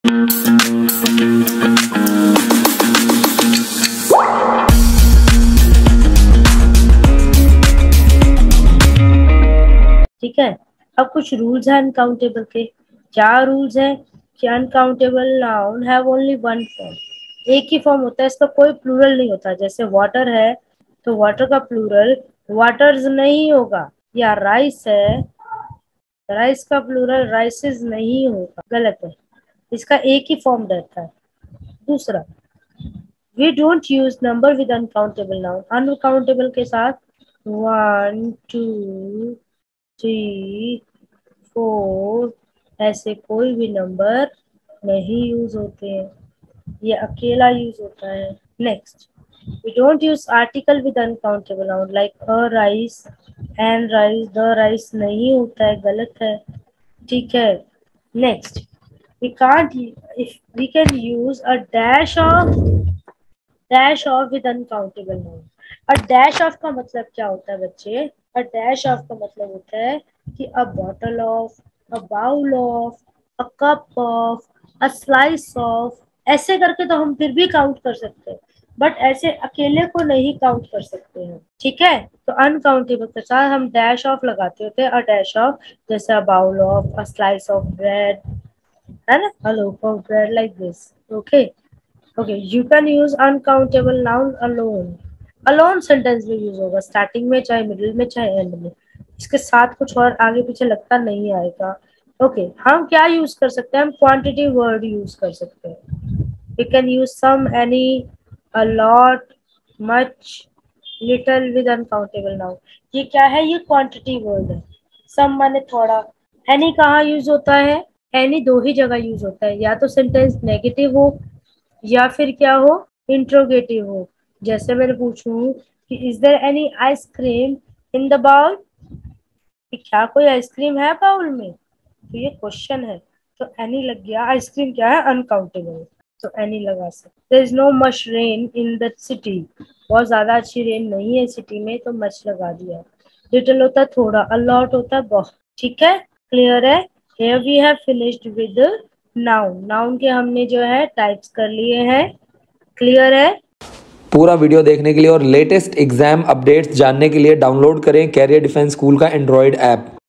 ठीक है, अब कुछ रूल्स हैं अनकाउंटेबल के। क्या रूल्स हैं कि uncountable noun have only one form, एक ही फॉर्म होता है, इसका कोई प्लूरल नहीं होता। जैसे वाटर है तो वाटर का प्लूरल वाटर्स नहीं होगा, या राइस है, राइस का प्लूरल राइसेस नहीं होगा, गलत है, इसका एक ही फॉर्म रहता है। दूसरा, we don't use number with uncountable noun, uncountable के साथ 1 2 3 4 ऐसे कोई भी नंबर नहीं यूज होते हैं, ये अकेला यूज होता है। Next, we don't use article with uncountable noun like a rice and rice, the rice नहीं होता है, गलत है, ठीक है। Next, we can't, if we can use a dash of with uncountable noun। a dash of का मतलब क्या होता है बच्चे? a dash of का मतलब होता है कि a bottle of, a bowl of, a cup of, a slice of, ऐसे करके तो हम फिर भी काउंट कर सकते हैं, बट ऐसे अकेले को नहीं काउंट कर सकते हैं, ठीक है। तो अनकाउंटेबल के साथ हम डैश ऑफ लगाते होते हैं, अ डैश ऑफ, जैसे a bowl of, a slice of bread, है ना, a loaf of bread, like this. Okay okay, you can use uncountable noun alone, alone sentence में यूज होगा, स्टार्टिंग में चाहे मिडिल में चाहे एंड में, इसके साथ कुछ और आगे पीछे लगता नहीं आएगा। ओके, हम क्या यूज कर सकते हैं? हम क्वांटिटी वर्ड यूज कर सकते हैं। We can use some, any, a lot, much, little with uncountable noun। ये क्या है? ये क्वांटिटी वर्ड है। सम माने थोड़ा। एनी कहाँ यूज होता है? एनी दो ही जगह यूज होता है, या तो सेंटेंस नेगेटिव हो या फिर क्या हो, इंट्रोगेटिव हो। जैसे मैंने पूछूं कि is there any ice cream in the bowl, क्या कोई आइसक्रीम है बाउल में, तो ये क्वेश्चन है, तो एनी लग गया। आइसक्रीम क्या है? अनकाउंटेबल, तो एनी लगा सकते। There is no much rain in the city, बहुत ज्यादा अच्छी रेन नहीं है सिटी में, तो मच लगा दिया। लिटिल होता है थोड़ा, अलॉट होता है बहुत, ठीक है, क्लियर है। Here we have finished with noun, noun के हमने जो है टाइप्स कर लिए हैं, क्लियर है। पूरा वीडियो देखने के लिए और लेटेस्ट एग्जाम अपडेट्स जानने के लिए डाउनलोड करें कैरियर डिफेंस स्कूल का एंड्रॉयड ऐप।